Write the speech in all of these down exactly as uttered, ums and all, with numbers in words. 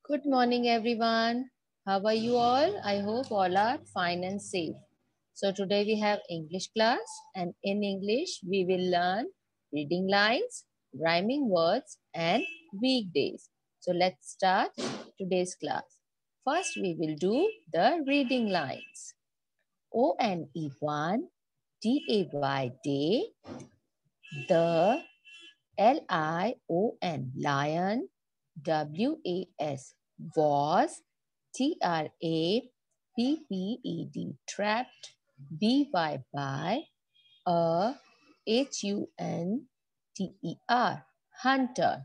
Good morning, everyone. How are you all? I hope all are fine and safe. So today we have English class, and in English we will learn reading lines, rhyming words and weekdays. So let's start today's class. First we will do the reading lines. O N E one, D A Y day, the, L I O N lion, W A S was, T R A P P E D trapped, B Y by, a, H U N T E R hunter,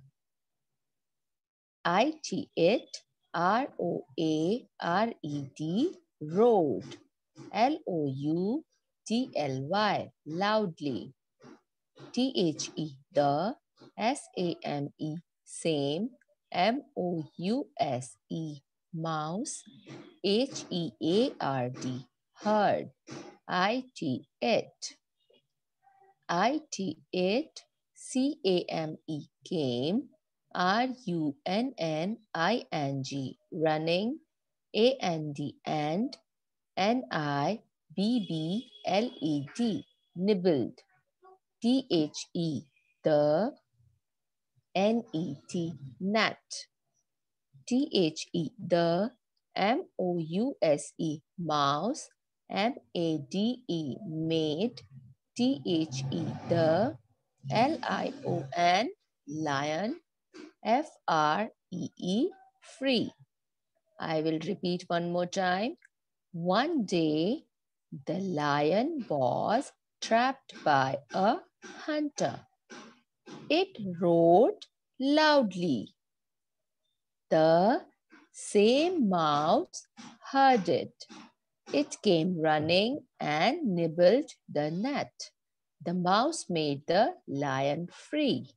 I T it, R O A R E D road, L O U D L Y loudly, T H E the, S A M E same, M O U S E mouse, H E A R D heard, I T it, I T it, C A M E came, R U N N I N G running, A N D and, N I B B L E D nibbled, T H E the, N E T net, T H E the, M O U S E mouse, M A D E made, T H E the, L I O N lion, F R E E free. I will repeat one more time. One day the lion was trapped by a hunter. It roared loudly. The same mouse heard it. It came running and nibbled the net. The mouse made the lion free.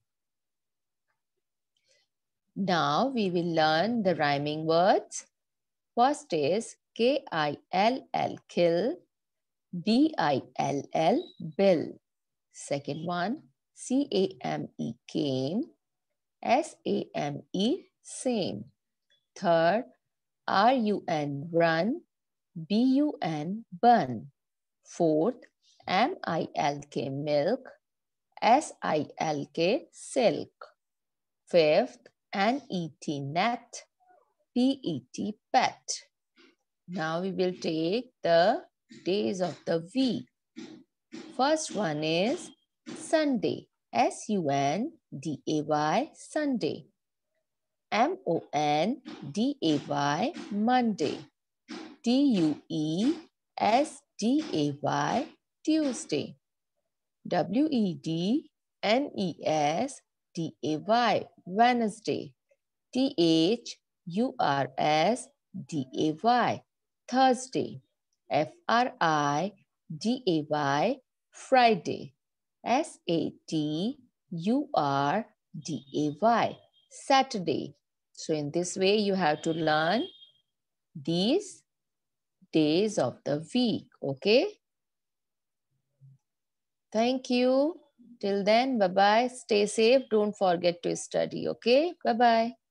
Now we will learn the rhyming words. First is K I L L kill, B I L L bill. Second one, C A M E came, S A M E same. Third, R U N run, B U N bun. Fourth, M I L K milk, S I L K silk. Fifth, N E T net, P E T pet. Now we will take the days of the week. First one is Sunday, S U N D A Y Sunday. M O N D A Y Monday, T U E S D A Y Tuesday, W E D N E S D A Y Wednesday, T H U R S D A Y Thursday, F R I D A Y Friday, S A T U R D A Y Saturday. So in this way you have to learn these days of the week, okay? Thank you. Till then, bye-bye. Stay safe. Don't forget to study, okay? Bye-bye.